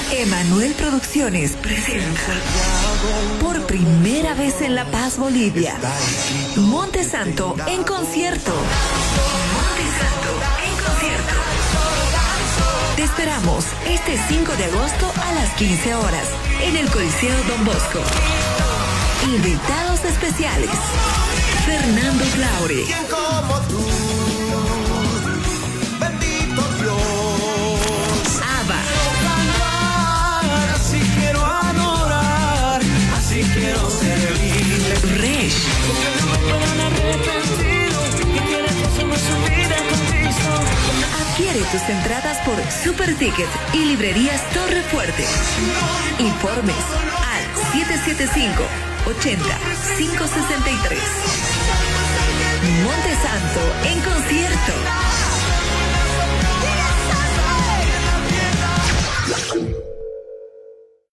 Emanuel Producciones presenta por primera vez en La Paz, Bolivia, Monte Santo en concierto. Monte Santo en concierto. Te esperamos este 5 de agosto a las 15 horas en el Coliseo Don Bosco. Invitados especiales: Fernando Claure, ¿Quién como tú? Bendito Dios. Ava, Así quiero adorar, así quiero servir. Resh, adquiere tus entradas por Super Ticket y librerías Torre Fuerte. Informes al 775 80 563. Monte Santo en concierto.